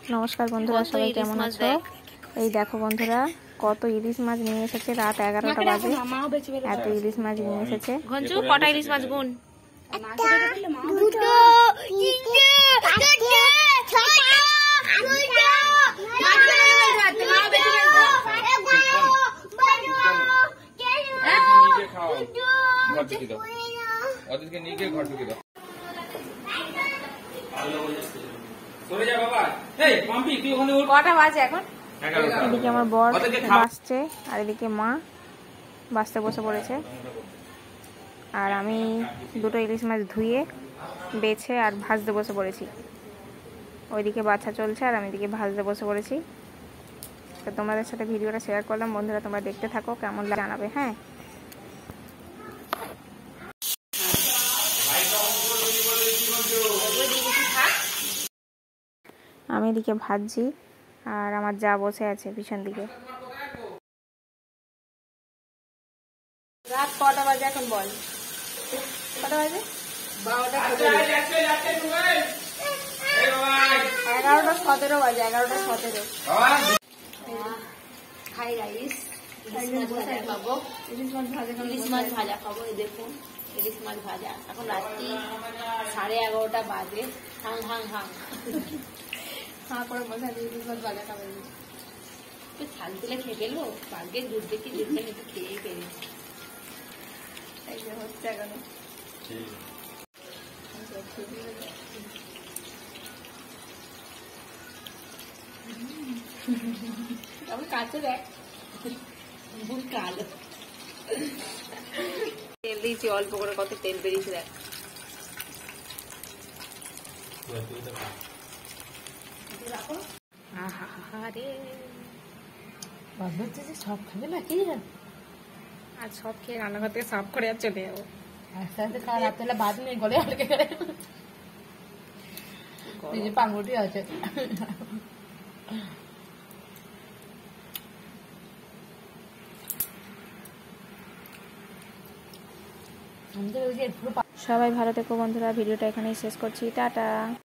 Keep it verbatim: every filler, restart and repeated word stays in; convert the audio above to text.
নমস্কার বন্ধুরা, সবাই কেমন আছো? এই দেখো বন্ধুরা, কত ইলিশ মাছ নিয়ে এসেছে। রাত এগারোটা বাজে, এত ইলিশ মাছ নিয়ে এসেছে। কটা ইলিশ মাছ গুন? কটা বাজে এখন? এদিকে আমার বর বাসছে আর এদিকে মা বাসতে বসে পড়েছে। আর আমি দুটো ইলিশ মাছ ধুয়ে বেছে আর ভাজতে বসে পড়েছি। ওইদিকে বাছা চলছে আর আমি এদিকে ভাজতে বসে পড়েছি। তো তোমাদের সাথে ভিডিওটা শেয়ার করলাম বন্ধুরা, তোমরা দেখতে থাকো, কেমন লাগে জানাবে। হ্যাঁ, আমি এদিকে ভাজছি আর আমার যা বসে আছে পিছন দিকে। রাত কটা বাজে এখন বল? কটা বাজে? বারোটা এগারোটা সতেরো বাজে, এগারোটা সতেরো। হাই গাইস, খাবো ইলিশ মাছ ভাজা, ইলিশ মাছ ভাজা খাবো। দেখুন ইলিশ মাছ ভাজা, এখন রাত্রি সাড়ে এগারোটা বাজে। হাং হাং হাং হাঁ করে বসে ইলিশ মাছ ভাজা খাবো। তো ছাল তুলে খেয়ে গেলো, বাঘের দুধ দেখি দেখবেন একটু খেয়ে পেরেছি। এই যে হচ্ছে এখন আমি কাছে দেখ কালো তেল দিয়েছি অল্প করে, কত তেল বেরিয়েছে দেখ। সব খাবে না কি আর সব খেয়ে রান্নাঘর থেকে সাফ করে আর চলে যাবো। আস্তে আস্তে খাওয়া রাত্রে বাদ নেই, গলে আটকে গেলে পাঙ্গুটি আছে। সবাই ভালো থেকো বন্ধুরা, ভিডিওটা এখানেই শেষ করছি। টাটা।